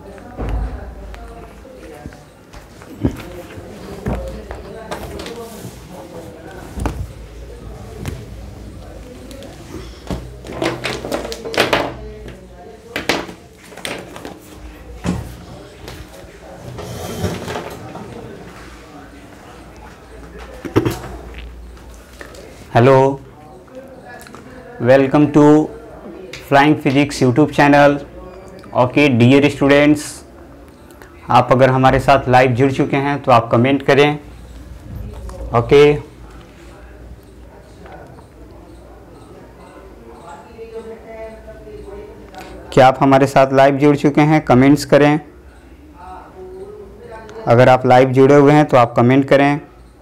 Hello, welcome to flying physics YouTube channel. Okay dear students, आप अगर हमारे साथ लाइव जुड़ चुके हैं तो आप कमेंट करें। ओके क्या आप हमारे साथ लाइव जुड़ चुके हैं? कमेंट्स करें। अगर आप लाइव जुड़े हुए हैं तो आप कमेंट करें।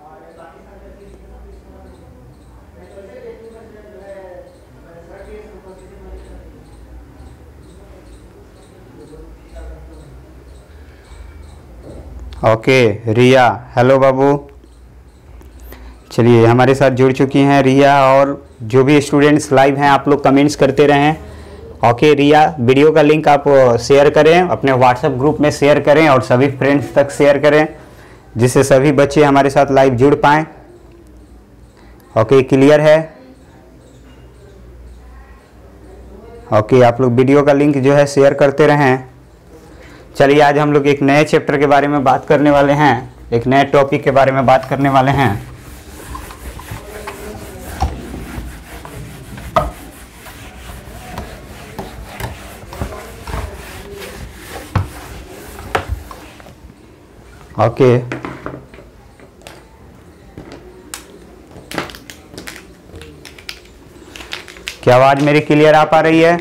ओके रिया, हेलो बाबू। चलिए हमारे साथ जुड़ चुकी हैं रिया, और जो भी स्टूडेंट्स लाइव हैं आप लोग कमेंट्स करते रहें। ओके रिया, वीडियो का लिंक आप शेयर करें, अपने व्हाट्सएप ग्रुप में शेयर करें और सभी फ्रेंड्स तक शेयर करें, जिससे सभी बच्चे हमारे साथ लाइव जुड़ पाएँ। ओके क्लियर है? ओके आप लोग वीडियो का लिंक जो है शेयर करते रहें। चलिए आज हम लोग एक नए चैप्टर के बारे में बात करने वाले हैं, एक नए टॉपिक के बारे में बात करने वाले हैं। ओके क्या आवाज मेरी क्लियर आ पा रही है?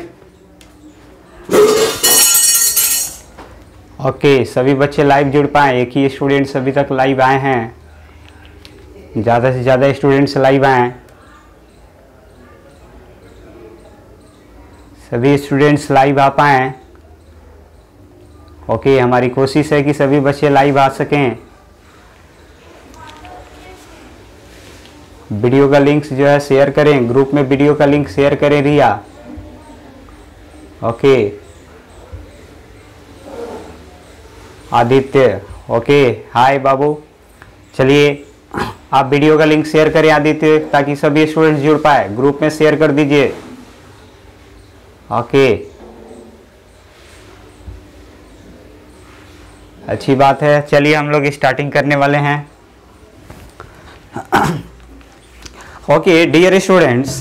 ओके सभी बच्चे लाइव जुड़ पाए। एक ही स्टूडेंट्स अभी तक लाइव आए हैं, ज़्यादा से ज़्यादा स्टूडेंट्स लाइव आए। सभी स्टूडेंट्स लाइव आ पाएँ। ओके हमारी कोशिश है कि सभी बच्चे लाइव आ सकें। वीडियो का लिंक जो है शेयर करें, ग्रुप में वीडियो का लिंक शेयर करें Riya. Okay Aditya, okay hi बाबू। चलिए आप वीडियो का लिंक शेयर करें आदित्य, ताकि सभी स्टूडेंट्स जुड़ पाए। ग्रुप में शेयर कर दीजिए। ओके अच्छी बात है। चलिए हम लोग स्टार्टिंग करने वाले हैं। Okay dear students,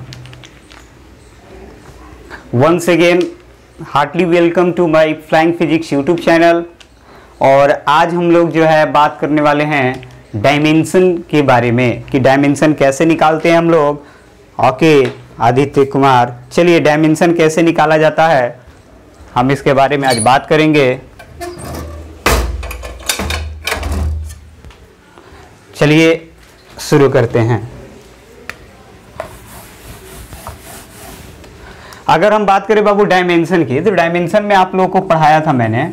once again heartly welcome to my flying physics YouTube channel. और आज हम लोग जो है बात करने वाले हैं डायमेंशन के बारे में, कि डायमेंशन कैसे निकालते हैं हम लोग। ओके आदित्य कुमार, चलिए डायमेंशन कैसे निकाला जाता है हम इसके बारे में आज बात करेंगे। चलिए शुरू करते हैं। अगर हम बात करें बाबू डायमेंशन की, तो डायमेंशन में आप लोगों को पढ़ाया था मैंने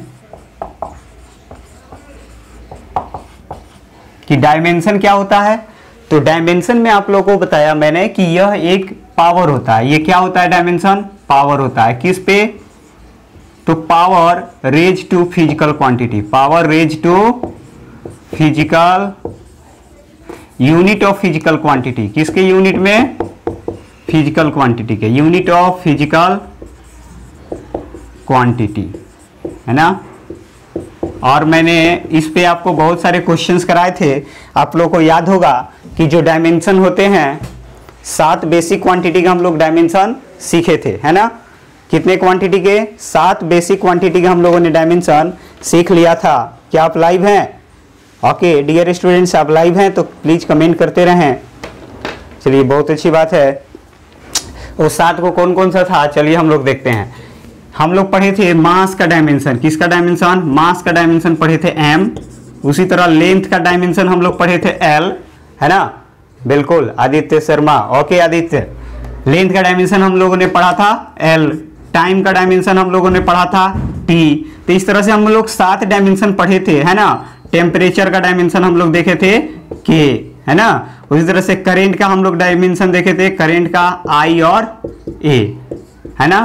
कि डायमेंशन क्या होता है। तो डायमेंशन में आप लोगों को बताया मैंने कि यह एक पावर होता है। ये क्या होता है? डायमेंशन पावर होता है। किस पे? तो power raise to physical quantity, power raise to physical, unit of physical quantity. किसके यूनिट में? फिजिकल क्वांटिटी के, यूनिट ऑफ फिजिकल क्वांटिटी, है ना। और मैंने इस पे आपको बहुत सारे क्वेश्चंस कराए थे। आप लोगों को याद होगा कि जो डायमेंशन होते हैं 7 बेसिक क्वांटिटी का हम लोग डायमेंशन सीखे थे, है ना। कितने क्वांटिटी के? 7 बेसिक क्वांटिटी का हम लोगों ने डायमेंशन सीख लिया था। क्या आप लाइव हैं? ओके डियर स्टूडेंट्स, आप लाइव हैं तो प्लीज कमेंट करते रहें। चलिए बहुत अच्छी बात है। वो 7 को कौन कौन सा था? चलिए हम लोग देखते हैं। हम लोग पढ़े थे मास का डायमेंशन। किसका डायमेंशन? मास का डायमेंशन पढ़े थे m। उसी तरह लेंथ का डायमेंशन हम लोग पढ़े थे l, है ना। बिल्कुल आदित्य शर्मा, ओके आदित्य। लेंथ का डायमेंशन हम लोगों ने पढ़ा था l, टाइम का डायमेंशन हम लोगों ने पढ़ा था t। तो इस तरह से हम लोग 7 डायमेंशन पढ़े थे, है ना। टेम्परेचर का डायमेंशन हम लोग देखे थे k, है ना। उसी तरह से करेंट का हम लोग डायमेंशन देखे थे, करेंट का I और A, है ना।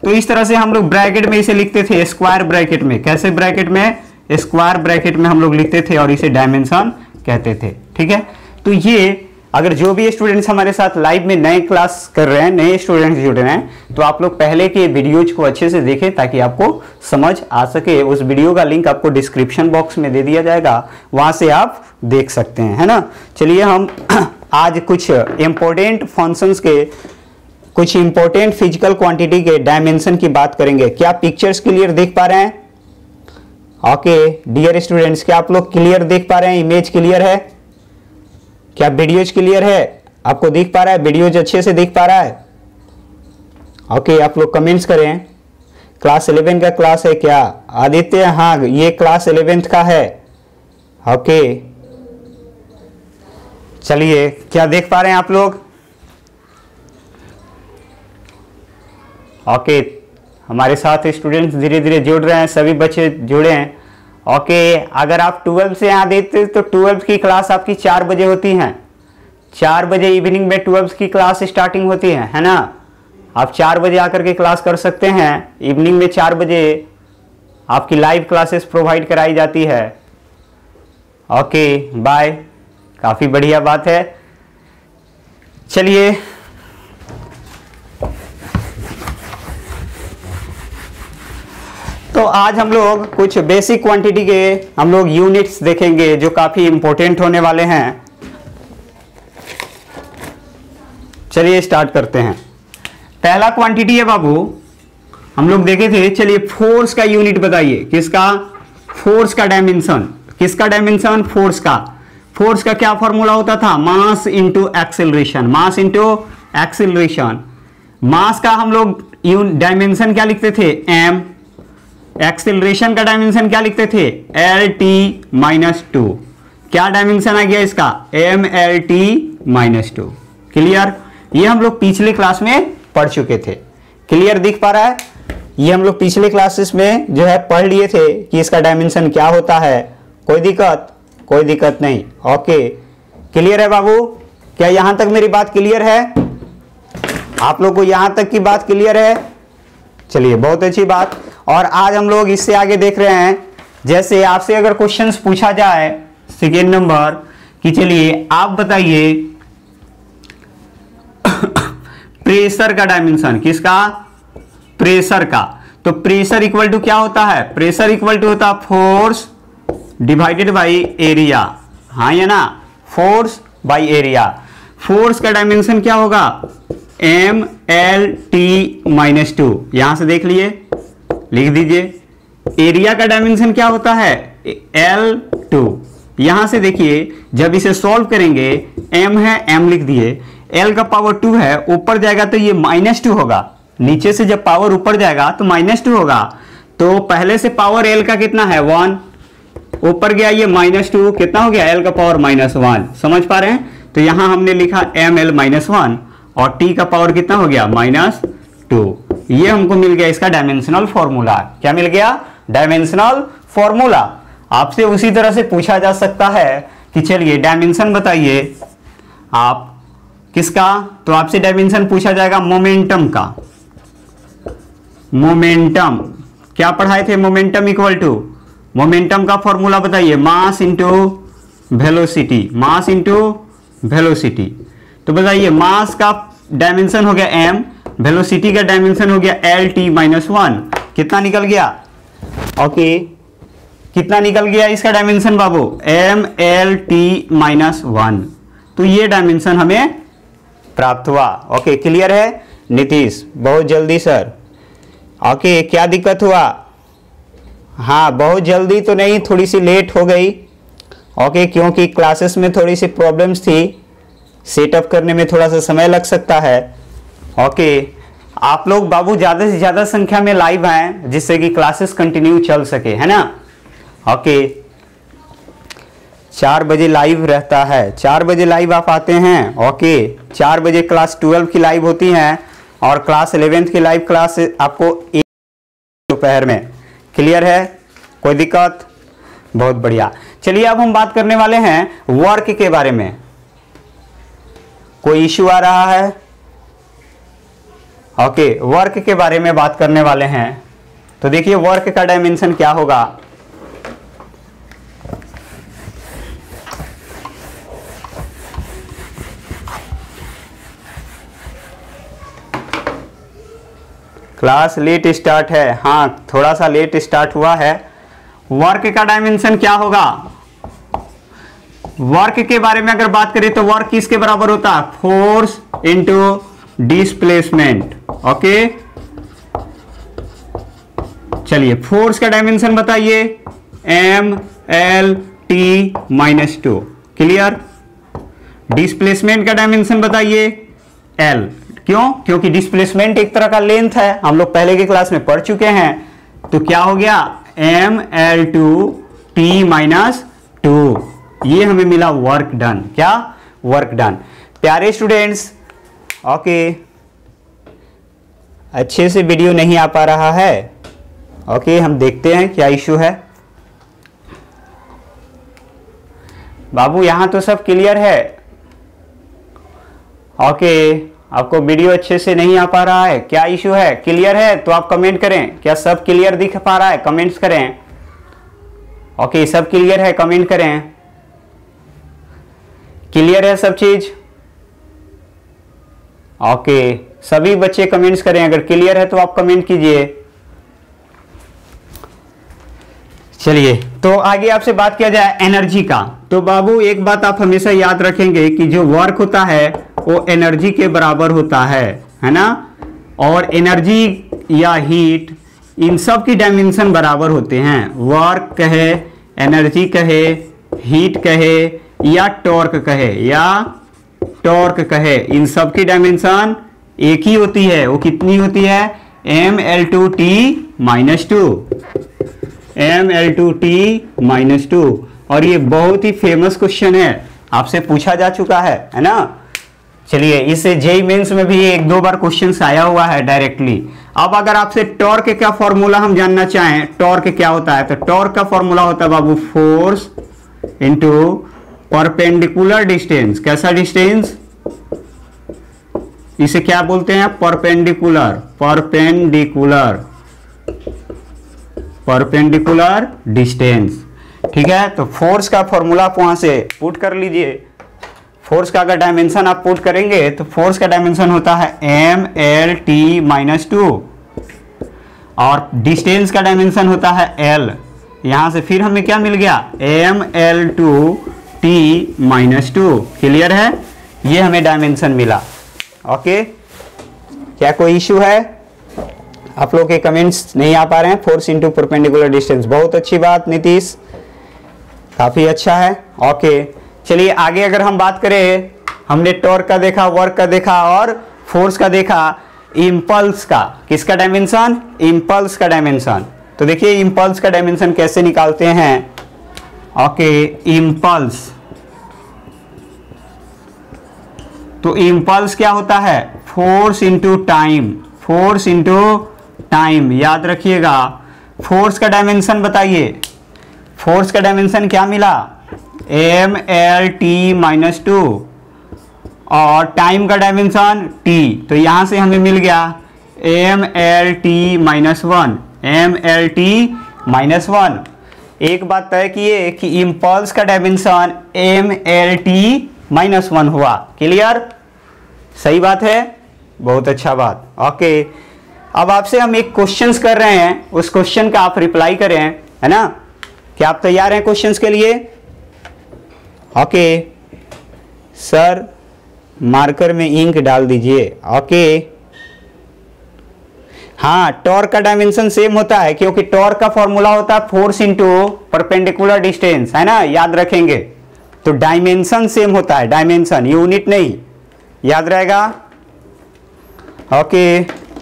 तो इस तरह से हम लोग ब्रैकेट में इसे लिखते थे, स्क्वायर ब्रैकेट में। कैसे ब्रैकेट में? स्क्वायर ब्रैकेट में हम लोग लिखते थे और इसे डायमेंशन कहते थे। ठीक है, तो ये अगर जो भी स्टूडेंट्स हमारे साथ लाइव में नए क्लास कर रहे हैं, नए स्टूडेंट्स जुड़ रहे हैं, तो आप लोग पहले के वीडियोज को अच्छे से देखें ताकि आपको समझ आ सके। उस वीडियो का लिंक आपको डिस्क्रिप्शन बॉक्स में दे दिया जाएगा, वहां से आप देख सकते हैं, है ना। चलिए हम आज कुछ इंपॉर्टेंट फंक्शंस के, कुछ इंपॉर्टेंट फिजिकल क्वांटिटी के डायमेंशन की बात करेंगे। क्या पिक्चर्स क्लियर देख पा रहे हैं? ओके डियर स्टूडेंट्स, क्या आप लोग क्लियर देख पा रहे हैं? इमेज क्लियर है? क्या वीडियोज क्लियर है? आपको दिख पा रहा है? वीडियोज अच्छे से दिख पा रहा है? ओके आप लोग कमेंट्स करें। क्लास 11 का क्लास है क्या आदित्य? हाँ ये क्लास 11th का है। ओके चलिए, क्या देख पा रहे हैं आप लोग? ओके हमारे साथ स्टूडेंट्स धीरे धीरे जुड़ रहे हैं, सभी बच्चे जुड़े हैं। ओके अगर आप 12 से यहाँ देखते तो 12 की क्लास आपकी 4 बजे होती है। 4 बजे इवनिंग में 12 की क्लास स्टार्टिंग होती है ना। आप 4 बजे आकर के क्लास कर सकते हैं। इवनिंग में 4 बजे आपकी लाइव क्लासेस प्रोवाइड कराई जाती है। ओके बाय, काफ़ी बढ़िया बात है। चलिए तो आज हम लोग कुछ बेसिक क्वांटिटी के हम लोग यूनिट्स देखेंगे जो काफी इंपॉर्टेंट होने वाले हैं। चलिए स्टार्ट करते हैं। पहला क्वांटिटी है बाबू, हम लोग देखे थे। चलिए फोर्स का यूनिट बताइए। किसका? फोर्स का डायमेंशन। किसका डायमेंशन? फोर्स का। फोर्स का क्या फॉर्मूला होता था? Mass into acceleration. Mass into acceleration. Mass का हम लोग डायमेंशन क्या लिखते थे? एम। एक्सेलरेशन का डायमेंशन क्या लिखते थे? LT-2। क्या डायमेंशन आ गया इसका? MLT-2। क्लियर? ये हम लोग पिछले क्लास में पढ़ चुके थे। क्लियर दिख पा रहा है? ये हम लोग पिछले क्लासेस में जो है पढ़ लिए थे कि इसका डायमेंशन क्या होता है। कोई दिक्कत? कोई दिक्कत नहीं। ओके क्लियर है बाबू? क्या यहां तक मेरी बात क्लियर है? आप लोग को यहां तक की बात क्लियर है? चलिए बहुत अच्छी बात। और आज हम लोग इससे आगे देख रहे हैं, जैसे आपसे अगर क्वेश्चंस पूछा जाए सेकेंड नंबर कि चलिए आप बताइए प्रेशर का डायमेंशन। किसका? प्रेशर का। तो प्रेशर इक्वल टू क्या होता है? प्रेशर इक्वल टू होता है फोर्स डिवाइडेड बाई एरिया। हाँ या ना? Force by area. फोर्स का डायमेंशन क्या होगा? MLT-2। यहां से देख लिए, लिख दीजिए। एरिया का डायमेंशन क्या होता है? L2। यहां से देखिए जब इसे सॉल्व करेंगे, m है, m लिख दिए, l का पावर 2 है, ऊपर जाएगा तो ये -2 होगा। नीचे से जब पावर ऊपर जाएगा तो -2 होगा। तो पहले से पावर l का कितना है? 1। ऊपर गया ये -2, कितना हो गया? l का पावर -1। समझ पा रहे हैं? तो यहां हमने लिखा ml-1 और t का पावर कितना हो गया? -2। ये हमको मिल गया इसका डायमेंशनल फॉर्मूला। क्या मिल गया? Dimensional formula. आपसे उसी तरह से पूछा जा सकता है कि चलिए डायमेंशन बताइए आप। किसका? तो आपसे डायमेंशन पूछा जाएगा मोमेंटम का। मोमेंटम क्या पढ़ाए थे? मोमेंटम इक्वल टू, मोमेंटम का फॉर्मूला बताइए, mass into velocity. Mass into velocity. तो बताइए मास का डायमेंशन हो गया m, वेलोसिटी का डायमेंशन हो गया LT-1। कितना निकल गया? ओके कितना निकल गया इसका डायमेंशन बाबू? MLT-1। तो ये डायमेंशन हमें प्राप्त हुआ। ओके क्लियर है? नीतीश बहुत जल्दी सर। ओके क्या दिक्कत हुआ? हाँ बहुत जल्दी तो नहीं, थोड़ी सी लेट हो गई। ओके क्योंकि क्लासेस में थोड़ी सी प्रॉब्लम्स थी, सेटअप करने में थोड़ा सा समय लग सकता है। ओके आप लोग बाबू ज़्यादा से ज़्यादा संख्या में लाइव आए जिससे कि क्लासेस कंटिन्यू चल सके, है ना। ओके 4 बजे लाइव रहता है, 4 बजे लाइव आप आते हैं। ओके 4 बजे क्लास 12 की लाइव होती है और क्लास 11th की लाइव क्लास आपको दोपहर में। क्लियर है? कोई दिक्कत? बहुत बढ़िया। चलिए अब हम बात करने वाले हैं वर्क के बारे में। कोई इश्यू आ रहा है? ओके, वर्क के बारे में बात करने वाले हैं। तो देखिए वर्क का डायमेंशन क्या होगा। क्लास लेट स्टार्ट है, हाँ थोड़ा सा लेट स्टार्ट हुआ है। वर्क का डायमेंशन क्या होगा? वर्क के बारे में अगर बात करें तो वर्क किसके बराबर होता है? Force into displacement. ओके, चलिए फोर्स का डायमेंशन बताइए, mL/T-2। क्लियर? डिस्प्लेसमेंट का डायमेंशन बताइए, L। क्यों? क्योंकि डिस्प्लेसमेंट एक तरह का लेंथ है, हम लोग पहले के क्लास में पढ़ चुके हैं। तो क्या हो गया? mL/T-2। ये हमें मिला वर्क डन। क्या? Work done. प्यारे स्टूडेंट्स, ओके, अच्छे से वीडियो नहीं आ पा रहा है। ओके, हम देखते हैं क्या इशू है। बाबू यहां तो सब क्लियर है। ओके, आपको वीडियो अच्छे से नहीं आ पा रहा है, क्या इशू है? क्लियर है तो आप कमेंट करें। क्या सब क्लियर दिख पा रहा है? कमेंट्स करें। ओके, सब क्लियर है, कमेंट करें। क्लियर है सब चीज? ओके, सभी बच्चे कमेंट्स करें। अगर क्लियर है तो आप कमेंट कीजिए। चलिए, तो आगे आपसे बात किया जाए एनर्जी का। तो बाबू एक बात आप हमेशा याद रखेंगे कि जो वर्क होता है वो एनर्जी के बराबर होता है ना। और एनर्जी या हीट, इन सब की डायमेंशन बराबर होते हैं। वर्क कहे, एनर्जी कहे, हीट कहे या टॉर्क कहे, इन सब की डायमेंशन एक ही होती है। वो कितनी होती है? mL/T-2। mL/T-2। और ये बहुत ही फेमस क्वेश्चन है, आपसे पूछा जा चुका है ना। चलिए, इससे जेईई मेंस में भी एक दो बार क्वेश्चन आया हुआ है डायरेक्टली। अब अगर आपसे टॉर्क का फॉर्मूला हम जानना चाहें, टॉर्क क्या होता है, तो टॉर्क का फॉर्मूला होता है बाबू फोर्स इंटू परपेंडिकुलर डिस्टेंस। कैसा डिस्टेंस? इसे क्या बोलते हैं? Perpendicular distance. ठीक है, तो फोर्स का फॉर्मूला आप वहां से पुट कर लीजिए। फोर्स का अगर डायमेंशन आप पुट करेंगे तो फोर्स का डायमेंशन होता है mL/T-2 और डिस्टेंस का डायमेंशन होता है L। यहां से फिर हमें क्या मिल गया? mL/T-2। क्लियर है? ये हमें डायमेंशन मिला। ओके, क्या कोई इश्यू है? आप लोग के कमेंट्स नहीं आ पा रहे हैं। फोर्स इंटू परपेंडिकुलर डिस्टेंस, बहुत अच्छी बात नीतीश, काफी अच्छा है। ओके, चलिए आगे अगर हम बात करें, हमने टॉर्क का देखा, वर्क का देखा और फोर्स का देखा। इंपल्स का, किसका डायमेंशन? इंपल्स का डायमेंशन। तो देखिए इंपल्स का डायमेंशन कैसे निकालते हैं। ओके, इंपल्स, तो इंपल्स क्या होता है? Force into time. याद रखिएगा। फोर्स का डायमेंशन बताइए। फोर्स का डायमेंशन क्या मिला? mL/T-2 और टाइम का डायमेंशन t। तो यहां से हमें मिल गया mL/T-1। एक बात तय किए कि इंपल्स का डायमेंशन mL/T-1 हुआ। क्लियर? सही बात है, बहुत अच्छा बात। ओके, अब आपसे हम एक क्वेश्चंस कर रहे हैं, उस क्वेश्चन का आप रिप्लाई करें, है ना। क्या आप तैयार हैं क्वेश्चंस के लिए? ओके सर, मार्कर में इंक डाल दीजिए। ओके, हाँ, टॉर्क का डायमेंशन सेम होता है क्योंकि टॉर्क का फॉर्मूला होता है फोर्स इंटू परपेंडिकुलर डिस्टेंस, है ना, याद रखेंगे। तो डायमेंशन सेम होता है, डायमेंशन, यूनिट नहीं, याद रहेगा। ओके,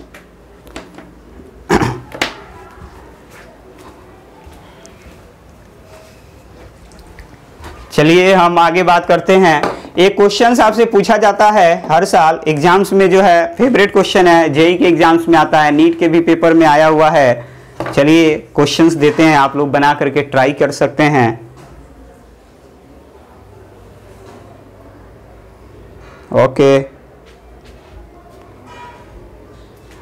चलिए हम आगे बात करते हैं। एक क्वेश्चन आपसे पूछा जाता है हर साल एग्जाम्स में, जो है फेवरेट क्वेश्चन है, जेईई के एग्जाम्स में आता है, नीट के भी पेपर में आया हुआ है। चलिए क्वेश्चंस देते हैं, आप लोग बना करके ट्राई कर सकते हैं। ओके,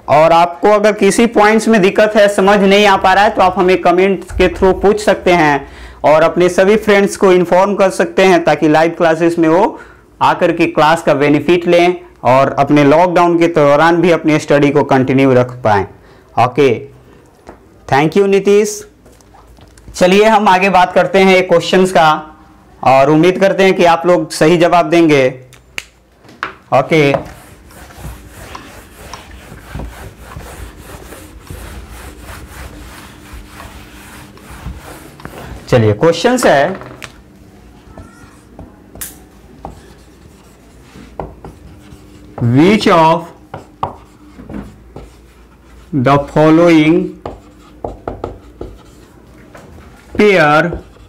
और आपको अगर किसी पॉइंट्स में दिक्कत है, समझ नहीं आ पा रहा है, तो आप हमें कमेंट के थ्रू पूछ सकते हैं और अपने सभी फ्रेंड्स को इन्फॉर्म कर सकते हैं ताकि लाइव क्लासेस में वो आकर के क्लास का बेनिफिट लें और अपने लॉकडाउन के दौरान भी अपनी स्टडी को कंटिन्यू रख पाएं। Okay, thank you Nitish. चलिए हम आगे बात करते हैं क्वेश्चंस का और उम्मीद करते हैं कि आप लोग सही जवाब देंगे। ओके, चलिए क्वेश्चंस है, which of the following pair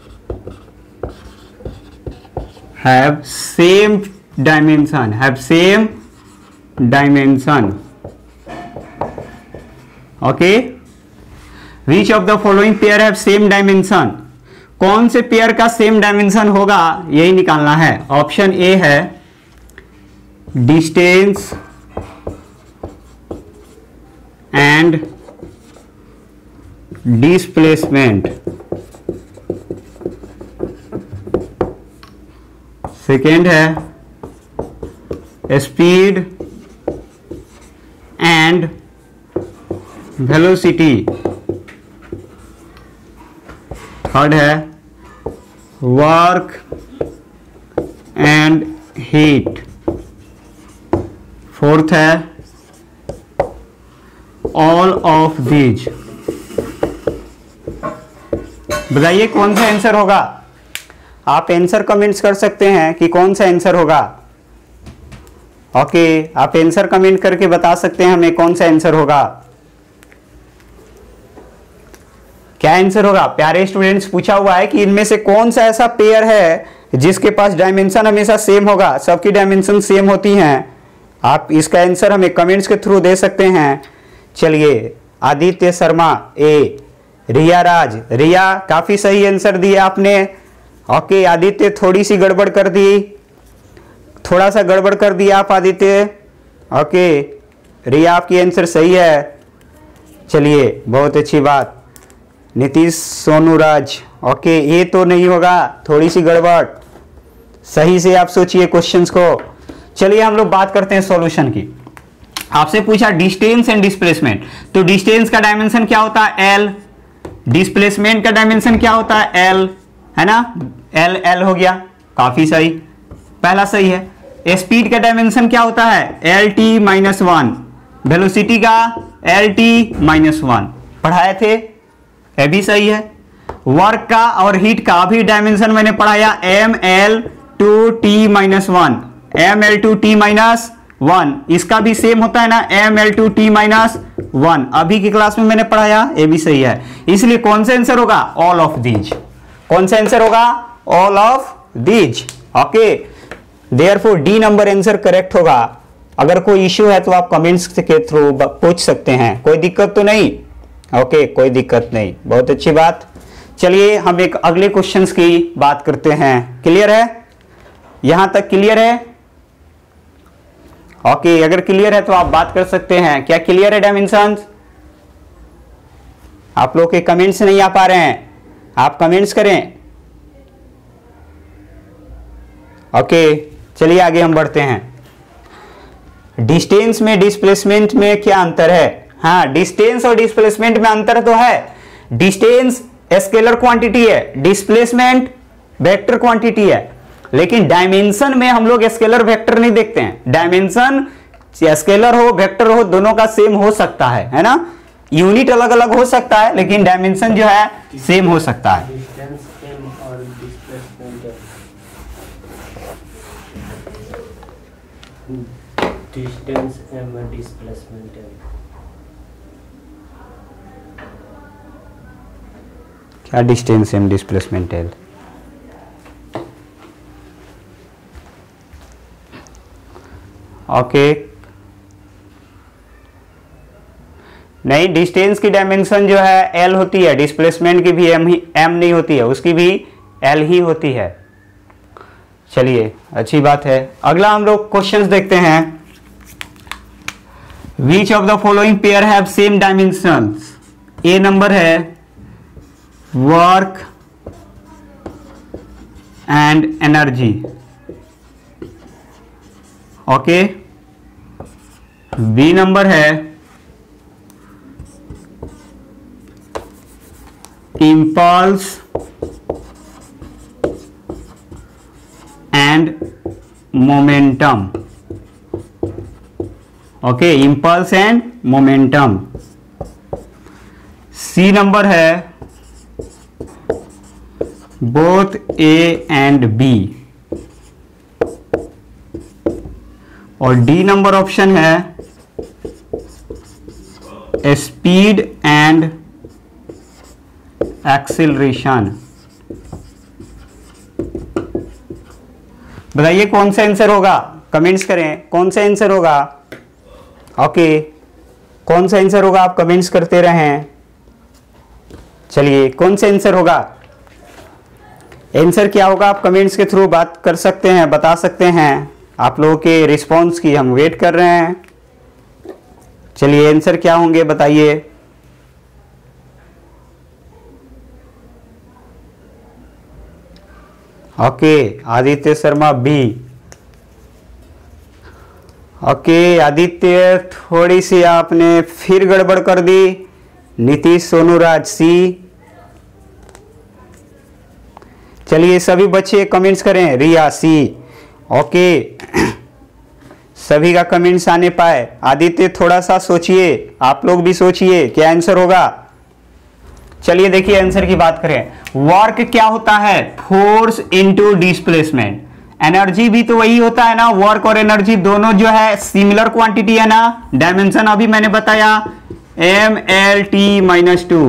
have same dimension, okay, which of the following pair have same dimension? कौन से पेयर का सेम डायमेंशन होगा यही निकालना है। ऑप्शन ए है डिस्टेंस एंड डिस्प्लेसमेंट, सेकेंड है स्पीड एंड वेलोसिटी, थर्ड है वर्क एंड हीट, फोर्थ है ऑल ऑफ दीज। बताइए कौन सा आंसर होगा। आप आंसर कमेंट्स कर सकते हैं कि कौन सा आंसर होगा। ओके, आप आंसर कमेंट करके बता सकते हैं हमें कौन सा आंसर होगा। क्या आंसर होगा? प्यारे स्टूडेंट्स, पूछा हुआ है कि इनमें से कौन सा ऐसा पेयर है जिसके पास डायमेंशन हमेशा सेम होगा। सबकी डायमेंशन सेम होती हैं। आप इसका आंसर हमें कमेंट्स के थ्रू दे सकते हैं। चलिए, आदित्य शर्मा ए, रिया राज, रिया काफी सही आंसर दिया आपने। ओके, आदित्य थोड़ी सी गड़बड़ कर दी, थोड़ा सा गड़बड़ कर दिया आप आदित्य। ओके, रिया आपकी आंसर सही है। चलिए, बहुत अच्छी बात। नीतीश सोनूराज, ओके, ये तो नहीं होगा, थोड़ी सी गड़बड़। सही से आप सोचिए क्वेश्चंस को। चलिए हम लोग बात करते हैं सॉल्यूशन की। आपसे पूछा डिस्टेंस एंड डिस्प्लेसमेंट, तो डिस्टेंस का डायमेंशन क्या होता है? एल। डिस्प्लेसमेंट का डायमेंशन क्या होता है? एल, है ना। एल एल हो गया, काफी सही, पहला सही है। स्पीड का डायमेंशन क्या होता है? L T minus one. Velocity का एल टी माइनस वन पढ़ाए थे, ये भी सही है। वर्क का और हीट का भी डायमेंशन मैंने पढ़ाया, M L two T minus one, M L two T minus one, इसका भी सेम होता है ना, M L two T minus one, अभी की क्लास में मैंने पढ़ाया, ये भी सही है। इसलिए कौन सा आंसर होगा? All of these. कौन सा आंसर होगा? All of these. Okay, therefore D number answer correct होगा। अगर कोई इश्यू है तो आप कमेंट्स के थ्रू पूछ सकते हैं, कोई दिक्कत तो नहीं। ओके, कोई दिक्कत नहीं, बहुत अच्छी बात। चलिए हम एक अगले क्वेश्चंस की बात करते हैं। क्लियर है? यहां तक क्लियर है? ओके, अगर क्लियर है तो आप बात कर सकते हैं। क्या क्लियर है डायमेंशन? आप लोग के कमेंट्स नहीं आ पा रहे हैं, आप कमेंट्स करें। ओके, चलिए आगे हम बढ़ते हैं। डिस्टेंस में डिस्प्लेसमेंट में क्या अंतर है? हाँ, डिस्टेंस और डिस्प्लेसमेंट में अंतर तो है। डिस्टेंस स्केलर क्वांटिटी है, डिस्प्लेसमेंट वेक्टर क्वांटिटी है। लेकिन डायमेंशन में हम लोग स्केलर वेक्टर नहीं देखते हैं। डायमेंशन स्केलर हो वेक्टर हो दोनों का सेम हो सकता है ना। यूनिट अलग अलग हो सकता है लेकिन डायमेंशन जो है सेम हो सकता है। डिस्टेंस एम और डिस्प्लेसमेंट एम। क्या distance M displacement L? Okay, नहीं, डिस्टेंस की डायमेंशन जो है एल होती है, डिस्प्लेसमेंट की भी एम नहीं होती है, उसकी भी एल ही होती है। चलिए, अच्छी बात है। अगला हम लोग क्वेश्चंस देखते हैं। Which of the following pair have same dimensions? A number है work and energy, okay. B number है impulse and momentum, okay, impulse and momentum। C number है both A and B, और डी नंबर ऑप्शन है speed and acceleration. बताइए कौन सा answer होगा, comments करें कौन सा आंसर होगा। ओके, कौन सा आंसर होगा आप कमेंट्स करते रहें। चलिए कौन सा आंसर होगा, आंसर क्या होगा आप कमेंट्स के थ्रू बात कर सकते हैं, बता सकते हैं। आप लोगों के रिस्पॉन्स की हम वेट कर रहे हैं। चलिए आंसर क्या होंगे बताइए। Okay, Aditya Sharma B. Okay Aditya, थोड़ी सी आपने फिर गड़बड़ कर दी। नीतीश सोनूराज सी। चलिए सभी बच्चे कमेंट्स करें। रिया सी। ओके सभी का कमेंट्स आने पाए। आदित्य थोड़ा सा सोचिए, आप लोग भी सोचिए क्या आंसर होगा। चलिए देखिए आंसर की बात करें। वर्क क्या होता है? Force into displacement. एनर्जी भी तो वही होता है ना, वर्क और एनर्जी दोनों जो है सिमिलर क्वांटिटी है ना। डायमेंशन अभी मैंने बताया mL/T-2,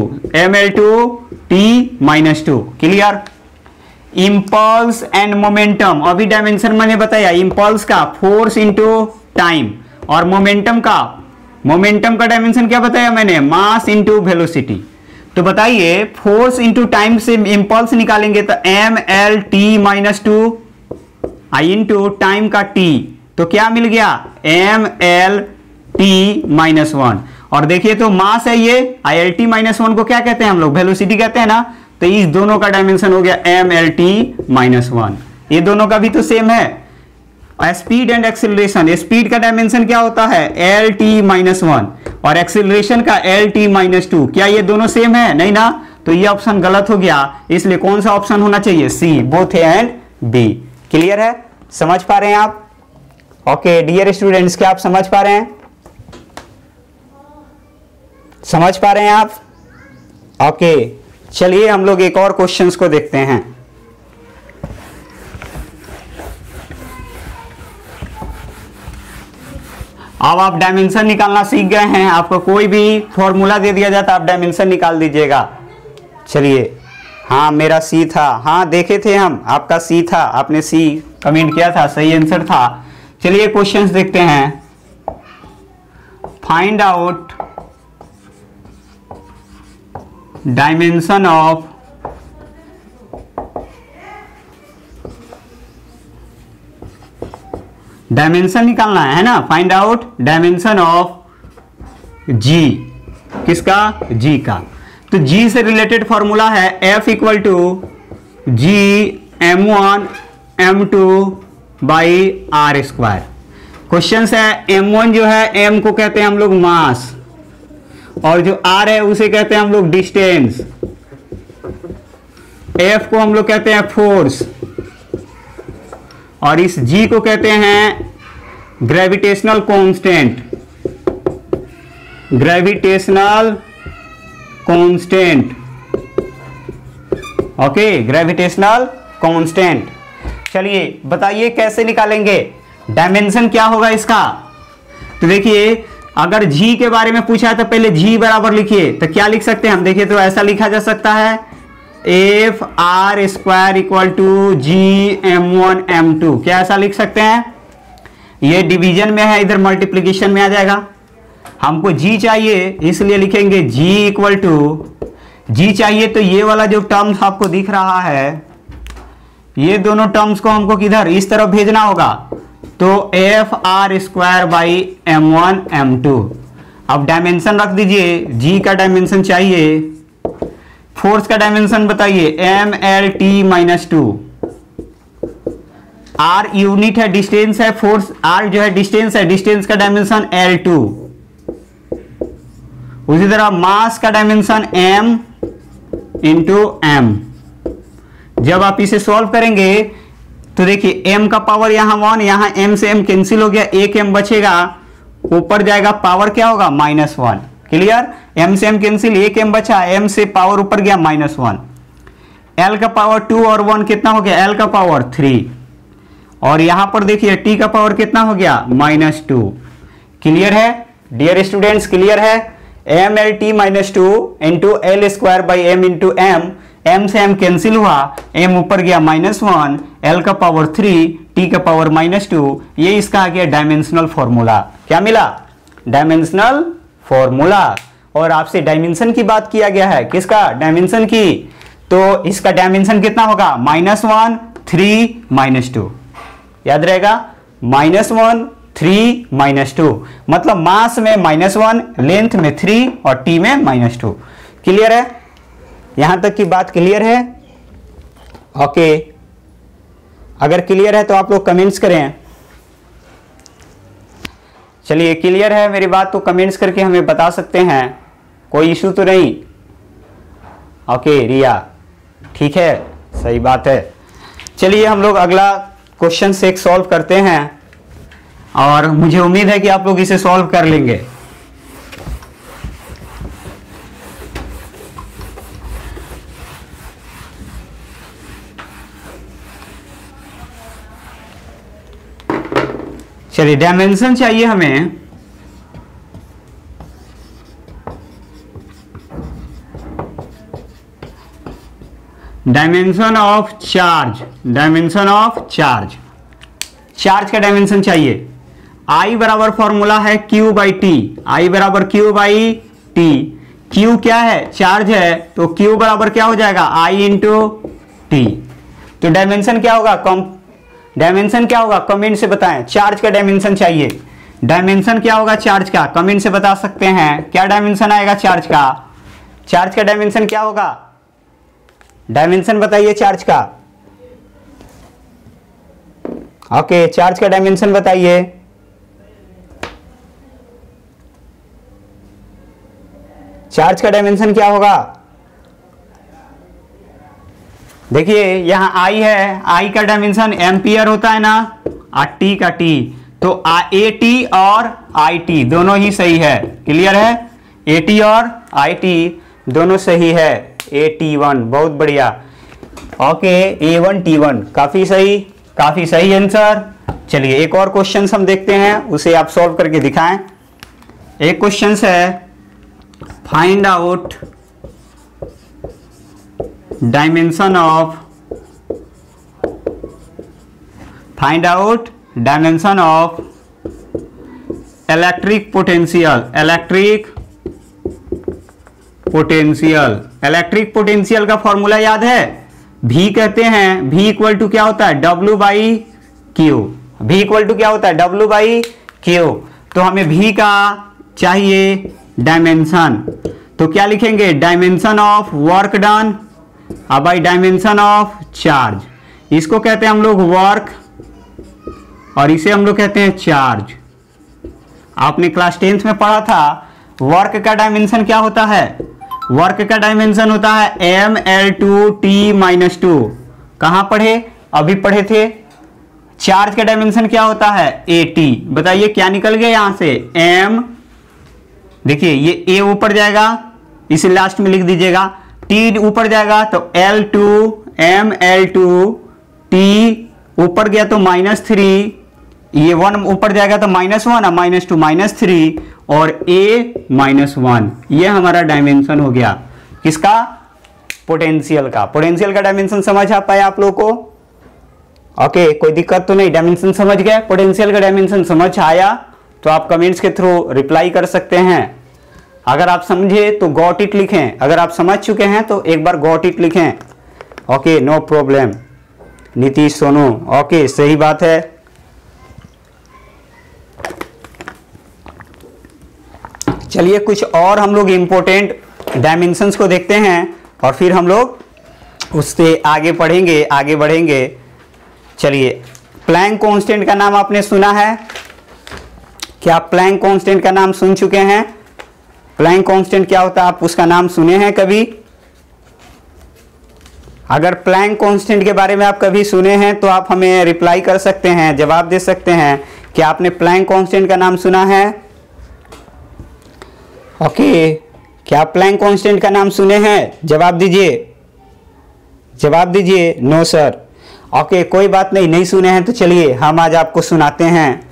mL/T-2। Clear. Impulse and momentum, अभी डायमेंशन मैंने बताया। इंपल्स का फोर्स इनटू टाइम, और मोमेंटम का डायमेंशन क्या बताया मैंने? Mass into velocity. तो बताइए फोर्स इनटू टाइम से इंपल्स निकालेंगे तो mL/T-2 आई इंटू टाइम का t, तो क्या मिल गया? mL/T-1। और देखिए तो मास है ये, IL/T-1 को क्या कहते हैं हम लोग? वेलोसिटी कहते हैं ना। तो इस दोनों का डायमेंशन हो गया mL/T-1। ये दोनों का भी तो सेम है। स्पीड एंड एक्सीलरेशन, स्पीड का डायमेंशन क्या होता है? L/T-1, और एक्सीलरेशन का L/T-2। क्या ये दोनों सेम है? नहीं ना। तो ये ऑप्शन गलत हो गया, इसलिए कौन सा ऑप्शन होना चाहिए? C, both A and B. Clear है? समझ पा रहे हैं आप? ओके डियर स्टूडेंट्स, क्या आप समझ पा रहे हैं? समझ पा रहे हैं आप? ओके चलिए हम लोग एक और क्वेश्चंस को देखते हैं। अब आप डायमेंशन निकालना सीख गए हैं। आपको कोई भी फॉर्मूला दे दिया जाता आप डायमेंशन निकाल दीजिएगा। चलिए, हाँ मेरा सी था, हाँ देखे थे हम, आपका सी था, आपने सी कमेंट किया था, सही आंसर था। चलिए क्वेश्चंस देखते हैं। Find out dimension of dimension निकालना है ना। Find out dimension of G, किसका? जी का। तो जी से रिलेटेड फॉर्मूला है F equal to G m1 m2 by R square. Question है m1 जो है, m को कहते हैं हम लोग मास, और जो r है उसे कहते हैं हम लोग डिस्टेंस, F को हम लोग कहते हैं फोर्स, और इस g को कहते हैं gravitational constant. Gravitational constant, okay, gravitational constant. चलिए बताइए कैसे निकालेंगे डायमेंशन, क्या होगा इसका? तो देखिए अगर g के बारे में पूछा है तो पहले g बराबर लिखिए। तो क्या लिख सकते हैं हम? देखिए तो ऐसा लिखा जा सकता है F R square equal to G m1 m2। क्या ऐसा लिख सकते हैं? ये डिवीजन में है, इधर मल्टीप्लिकेशन में आ जाएगा। हमको g चाहिए इसलिए लिखेंगे g इक्वल टू, g चाहिए तो ये वाला जो टर्म्स आपको दिख रहा है, ये दोनों टर्म्स को हमको किधर? इस तरफ भेजना होगा। तो F R square by m1 m2। अब डायमेंशन रख दीजिए, जी का डायमेंशन चाहिए, फोर्स का डायमेंशन बताइए, MLT-2। R यूनिट है, डिस्टेंस है, फोर्स R जो है डिस्टेंस है, डिस्टेंस का डायमेंशन L2। उसी तरह मास का डायमेंशन M इंटू M। जब आप इसे सॉल्व करेंगे तो देखिए m का पावर यहां 1, यहां m से m कैंसिल हो गया, एक m बचेगा, ऊपर जाएगा, पावर क्या होगा -1। क्लियर, m से m कैंसिल, एक m बचा, m से पावर ऊपर गया -1। l का पावर 2 और 1 कितना हो गया, l का पावर 3। और यहां पर देखिए t का पावर कितना हो गया -2। क्लियर है डियर स्टूडेंट्स, क्लियर है। MLT-2 into L square by M into M, m से m कैंसिल हुआ, m ऊपर गया -1, l का पावर 3, t का पावर -2। ये इसका आ गया डायमेंशनल फॉर्मूला। क्या मिला, डायमेंशनल फॉर्मूला। और आपसे डायमेंशन की बात किया गया है, किसका, डायमेंशन की। तो इसका डायमेंशन कितना होगा, -1, 3, -2। याद रहेगा, -1, 3, -2, मतलब मास में -1, लेंथ में 3 और t में -2। क्लियर है, यहां तक की बात क्लियर है? ओके, अगर क्लियर है तो आप लोग कमेंट्स करें। चलिए, क्लियर है मेरी बात तो कमेंट्स करके हमें बता सकते हैं, कोई इशू तो नहीं। ओके रिया, ठीक है, सही बात है। चलिए हम लोग अगला क्वेश्चन से एक सॉल्व करते हैं, और मुझे उम्मीद है कि आप लोग इसे सॉल्व कर लेंगे। चलिए, डायमेंशन चाहिए हमें, dimension of charge, dimension of charge, charge का डायमेंशन चाहिए। I बराबर फॉर्मूला है Q बाई टी, I बराबर Q बाई टी। Q क्या है, चार्ज है, तो Q बराबर क्या हो जाएगा, I इंटू टी। तो डायमेंशन क्या होगा, डायमेंशन क्या होगा, कमेंट से बताएं। चार्ज का डायमेंशन चाहिए, डायमेंशन क्या होगा चार्ज का, कमेंट से बता सकते हैं। क्या डायमेंशन आएगा चार्ज का, चार्ज का डायमेंशन क्या होगा, डायमेंशन बताइए चार्ज का। ओके, चार्ज का डायमेंशन बताइए। चार्ज का डायमेंशन क्या होगा, देखिए यहां I है, I का डायमेंशन एम्पियर होता है ना, और T का T, तो AT और IT दोनों ही सही है। क्लियर है, AT और IT दोनों सही है। AT1 बहुत बढ़िया। ओके, A1 T1 काफी सही, काफी सही आंसर। चलिए एक और क्वेश्चन हम देखते हैं, उसे आप सॉल्व करके दिखाएं। एक क्वेश्चन है, find out dimension of, find out dimension of electric potential, electric potential. Electric potential का फॉर्मूला याद है, V कहते हैं, V इक्वल टू क्या होता है, W by Q. V equal to क्या होता है, W बाई क्यू। तो हमें V का चाहिए डायमेंशन, तो क्या लिखेंगे, dimension of work done by dimension of charge. इसको कहते हैं हम लोग वर्क, और इसे हम लोग कहते हैं चार्ज। आपने क्लास 10th में पढ़ा था, वर्क का डायमेंशन क्या होता है, वर्क का डायमेंशन होता है ML2T-2। कहां पढ़े, अभी पढ़े थे। चार्ज का डायमेंशन क्या होता है, AT। बताइए क्या निकल गया यहां से, M, देखिए ये A ऊपर जाएगा, इसे लास्ट में लिख दीजिएगा, T ऊपर जाएगा तो L2, ML2, T ऊपर गया तो -3, ये 1 ऊपर जाएगा तो -1 और -2 -3, और A -1। ये हमारा डायमेंशन हो गया, किसका, पोटेंशियल का। पोटेंशियल का डायमेंशन समझ आ पाया आप लोग को? ओके, कोई दिक्कत तो नहीं, डायमेंशन समझ गए। पोटेंशियल का डायमेंशन समझ आया तो आप कमेंट्स के थ्रू रिप्लाई कर सकते हैं। अगर आप समझे तो गॉट इट लिखें, अगर आप समझ चुके हैं तो एक बार गॉट इट लिखें। Okay, no problem. Nitish Sonu, okay सही बात है। चलिए कुछ और हम लोग इम्पोर्टेंट डायमेंशंस को देखते हैं और फिर हम लोग उससे आगे पढ़ेंगे, आगे बढ़ेंगे। चलिए, प्लैंक कांस्टेंट का नाम आपने सुना है क्या? प्लैंक कांस्टेंट का नाम सुन चुके हैं? प्लैंक कांस्टेंट क्या होता है, आप उसका नाम सुने हैं कभी? अगर प्लैंक कांस्टेंट के बारे में आप कभी सुने हैं तो आप हमें रिप्लाई कर सकते हैं, जवाब दे सकते हैं कि आपने प्लैंक कांस्टेंट का नाम सुना है। ओके, क्या प्लैंक कांस्टेंट का नाम सुने हैं? जवाब दीजिए, जवाब दीजिए। No sir. ओके, कोई बात नहीं, नहीं सुने हैं तो चलिए हम आज आपको सुनाते हैं।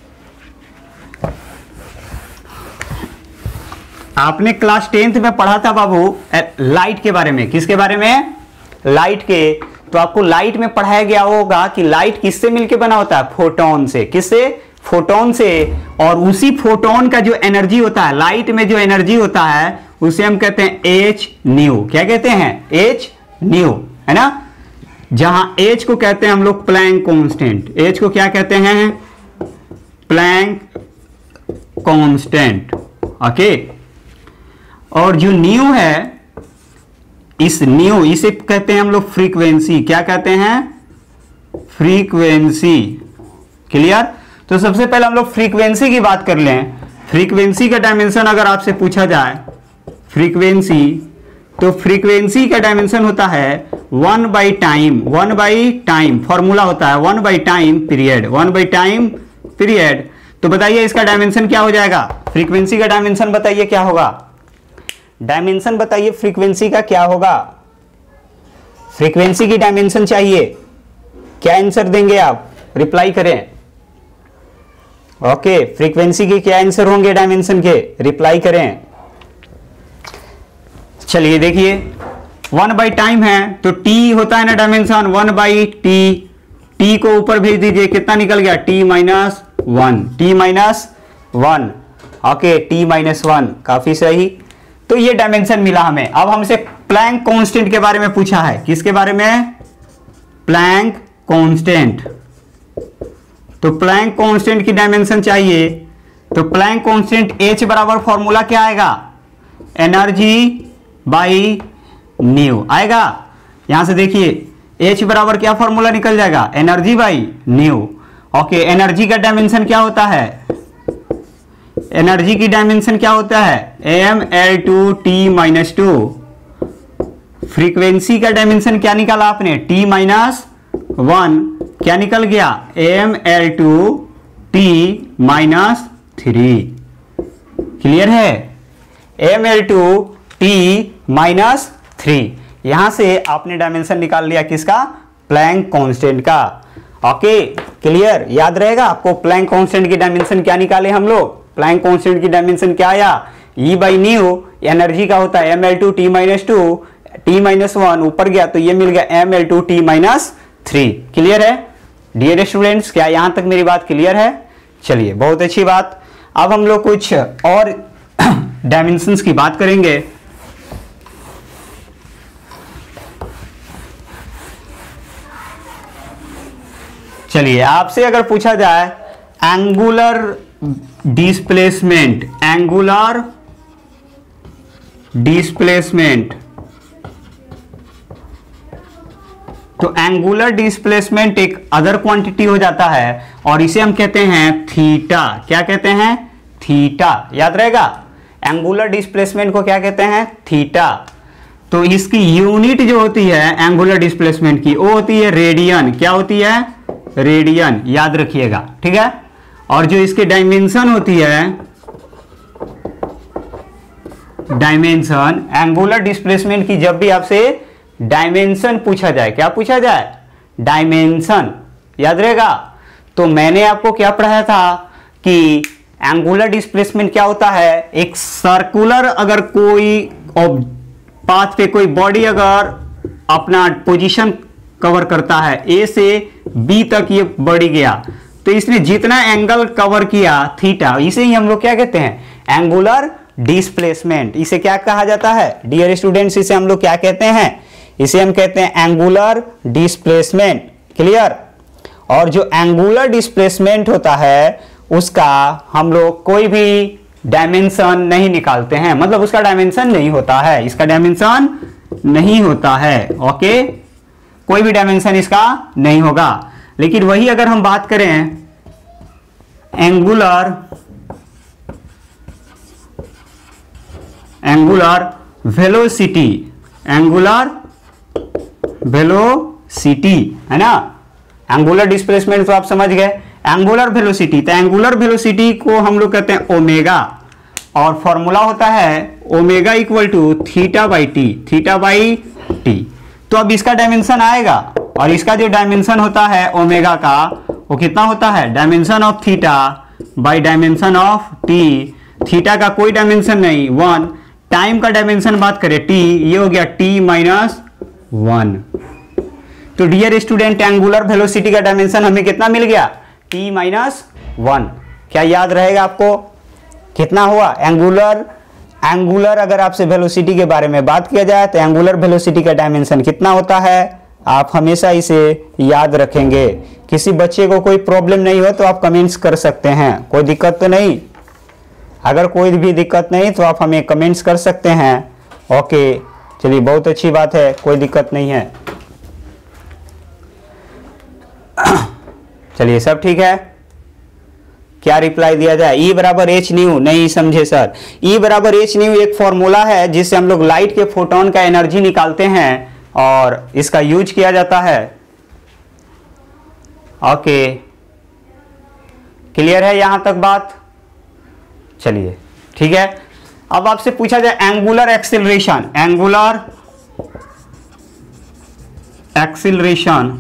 आपने क्लास 10th में पढ़ा था बाबू लाइट के बारे में। किसके बारे में? लाइट के। तो आपको लाइट में पढ़ाया गया होगा कि लाइट किससे मिलके बना होता है? फोटोन से। किससे? फोटोन से। और उसी फोटोन का जो एनर्जी होता है, लाइट में जो एनर्जी होता है उसे हम कहते हैं एच न्यू। क्या कहते हैं? एच न्यू, है ना। जहां एच को कहते हैं हम लोग प्लैंक कांस्टेंट। एच को क्या कहते हैं? Planck constant. ओके, और जो न्यू है, इस न्यू इसे कहते हैं हम लोग फ्रीक्वेंसी। क्या कहते हैं? फ्रीक्वेंसी। क्लियर? तो सबसे पहले हम लोग फ्रीक्वेंसी की बात कर लें। फ्रीक्वेंसी का डायमेंशन अगर आपसे पूछा जाए फ्रीक्वेंसी, तो फ्रीक्वेंसी का डायमेंशन होता है 1 by time. 1 by time formula होता है 1 by time period. 1 by time period. तो बताइए इसका डायमेंशन क्या हो जाएगा? फ्रीक्वेंसी का डायमेंशन बताइए क्या होगा? डायमेंशन बताइए फ्रीक्वेंसी का क्या होगा? फ्रीक्वेंसी की डायमेंशन चाहिए, क्या आंसर देंगे आप? रिप्लाई करें। ओके, फ्रीक्वेंसी के क्या आंसर होंगे डायमेंशन के? रिप्लाई करें। चलिए देखिए, 1 बाई टाइम है तो t होता है ना डायमेंशन 1 बाई टी। टी को ऊपर भेज दीजिए, कितना निकल गया? t minus 1। t minus 1। Okay, t minus 1, काफी सही। तो ये डायमेंशन मिला हमें। अब हमसे प्लैंक कांस्टेंट के बारे में पूछा है। किसके बारे में? Planck constant. तो प्लैंक कांस्टेंट की डायमेंशन चाहिए। तो प्लैंक कांस्टेंट H बराबर फॉर्मूला क्या आएगा? एनर्जी बाई न्यू आएगा। यहां से देखिए H बराबर क्या फॉर्मूला निकल जाएगा? Energy by nu. Okay, energy का डायमेंशन क्या होता है? एनर्जी की डायमेंशन क्या होता है? mL2T minus 2। फ्रीक्वेंसी का डायमेंशन क्या निकाला आपने? T minus 1। क्या निकल गया? mL2T minus 3। क्लियर है? mL2T minus 3। यहां से आपने डायमेंशन निकाल लिया किसका? प्लैंक कांस्टेंट का। Okay, clear? याद रहेगा आपको प्लैंक कांस्टेंट की डायमेंशन क्या निकाले हम लोग? प्लैंक कांस्टेंट की डायमेंशन क्या आया? E बाई न्यू एनर्जी का होता है mL2T माइनस 2, T माइनस 1 ऊपर गया तो ये मिल गया mL2T माइनस 3। क्लियर है डियर स्टूडेंट्स? क्या यहां तक मेरी बात क्लियर है? चलिए, बहुत अच्छी बात। अब हम लोग कुछ और डायमेंशंस की बात करेंगे। चलिए, आपसे अगर पूछा जाए एंगुलर डिस्प्लेसमेंट, एंगुलर डिस्प्लेसमेंट, तो एंगुलर डिस्प्लेसमेंट एक अदर क्वांटिटी हो जाता है और इसे हम कहते हैं थीटा। क्या कहते हैं? थीटा। याद रहेगा? एंगुलर डिस्प्लेसमेंट को क्या कहते हैं? थीटा। तो इसकी यूनिट जो होती है एंगुलर डिस्प्लेसमेंट की, वो होती है रेडियन। क्या होती है? रेडियन। याद रखिएगा, ठीक है। और जो इसकी डायमेंशन होती है, डायमेंशन एंगुलर डिस्प्लेसमेंट की, जब भी आपसे डायमेंशन पूछा जाए, क्या पूछा जाए? डायमेंशन। याद रहेगा? तो मैंने आपको क्या पढ़ाया था कि एंगुलर डिस्प्लेसमेंट क्या होता है? एक सर्कुलर अगर कोई पाथ पे कोई बॉडी अगर अपना पोजीशन कवर करता है, ए से बी तक ये बढ़ गया, तो इसने जितना एंगल कवर किया थीटा, इसे ही हम लोग क्या कहते हैं? Angular displacement. इसे क्या कहा जाता है डियर स्टूडेंट्स? इसे हम लोग क्या कहते हैं? इसे हम कहते हैं एंगुलर डिस्प्लेसमेंट। क्लियर? और जो एंगुलर डिस्प्लेसमेंट होता है उसका हम लोग कोई भी डायमेंशन नहीं निकालते हैं, मतलब उसका डायमेंशन नहीं होता है, इसका डायमेंशन नहीं होता है। ओके, कोई भी डायमेंशन इसका नहीं होगा। लेकिन वही अगर हम बात करें एंगुलर वेलोसिटी, एंगुलर वेलोसिटी है ना, एंगुलर डिस्प्लेसमेंट तो आप समझ गए, एंगुलर वेलोसिटी, तो एंगुलर वेलोसिटी को हम लोग कहते हैं ओमेगा, और फॉर्मूला होता है omega equal to theta by T. तो अब इसका डायमेंशन आएगा, और इसका जो डायमेंशन होता है ओमेगा का वो कितना होता है, dimension of theta by dimension of T. Theta का कोई डायमेंशन नहीं 1, टाइम का डायमेंशन बात करें टी, ये हो गया टी माइनस 1। तो डियर स्टूडेंट, एंगुलर वेलोसिटी का डायमेंशन हमें कितना मिल गया, टी माइनस 1। क्या याद रहेगा आपको कितना हुआ एंगुलर अगर आपसे वेलोसिटी के बारे में बात किया जाए तो एंगुलर वेलोसिटी का डायमेंशन कितना होता है, आप हमेशा इसे याद रखेंगे। किसी बच्चे को कोई प्रॉब्लम नहीं हो तो आप कमेंट्स कर सकते हैं, कोई दिक्कत तो नहीं। अगर कोई भी दिक्कत नहीं तो आप हमें कमेंट्स कर सकते हैं। ओके, चलिए बहुत अच्छी बात है, कोई दिक्कत नहीं है। चलिए सब ठीक है। क्या रिप्लाई दिया जाए, E बराबर एच न्यू, नहीं समझे सर। E बराबर एच न्यू एक फॉर्मूला है जिससे हम लोग लाइट के फोटोन का एनर्जी निकालते हैं और इसका यूज किया जाता है। ओके, क्लियर है यहां तक बात? चलिए ठीक है। अब आपसे पूछा जाए angular acceleration, angular acceleration,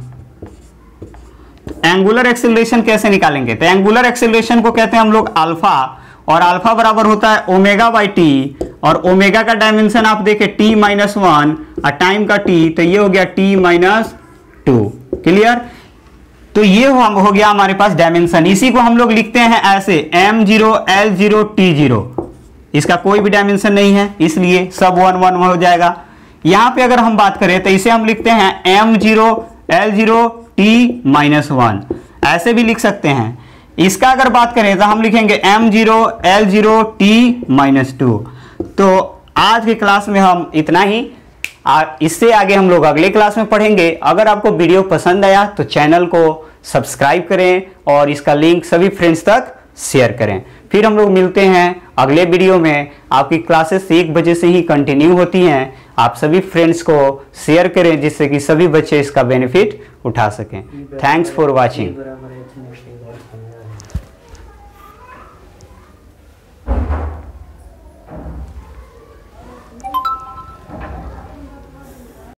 angular acceleration कैसे निकालेंगे? तो एंगुलर एक्सिलरेशन को कहते हैं हम लोग अल्फा, और अल्फा बराबर होता है ओमेगा बाई टी, और ओमेगा का डायमेंशन आप देखें टी माइनस 1 और टाइम का टी, तो ये हो गया टी माइनस 2। क्लियर? तो ये हो गया हमारे पास डायमेंशन। इसी को हम लोग लिखते हैं ऐसे m0 l0 t0, इसका कोई भी डायमेंशन नहीं है इसलिए सब 1 1 हो जाएगा। यहां पे अगर हम बात करें तो इसे हम लिखते हैं m0 l0 t माइनस 1, ऐसे भी लिख सकते हैं। इसका अगर बात करें तो हम लिखेंगे m0 l0 t माइनस 2। तो आज की क्लास में हम इतना ही, इससे आगे हम लोग अगले क्लास में पढ़ेंगे। अगर आपको वीडियो पसंद आया तो चैनल को सब्सक्राइब करें और इसका लिंक सभी फ्रेंड्स तक शेयर करें। फिर हम लोग मिलते हैं अगले वीडियो में। आपकी क्लासेस 1 बजे से ही कंटिन्यू होती हैं। आप सभी फ्रेंड्स को शेयर करें जिससे कि सभी बच्चे इसका बेनिफिट उठा सकें। Thanks for watching.